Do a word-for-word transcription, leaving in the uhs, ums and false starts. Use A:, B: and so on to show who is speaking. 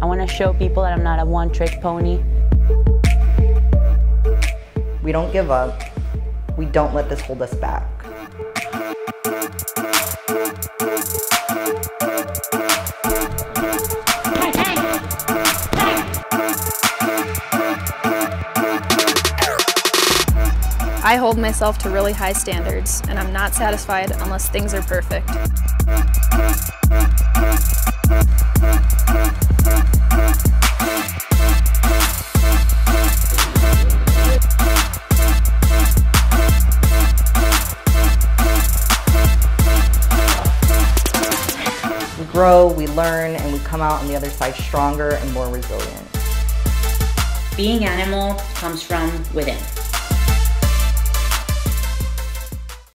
A: I want to show people that I'm not a one-trick pony.
B: We don't give up. We don't let this hold us back.
C: I hold myself to really high standards, and I'm not satisfied unless things are perfect.
B: We grow, we learn, and we come out on the other side stronger and more resilient.
D: Being animal comes from within.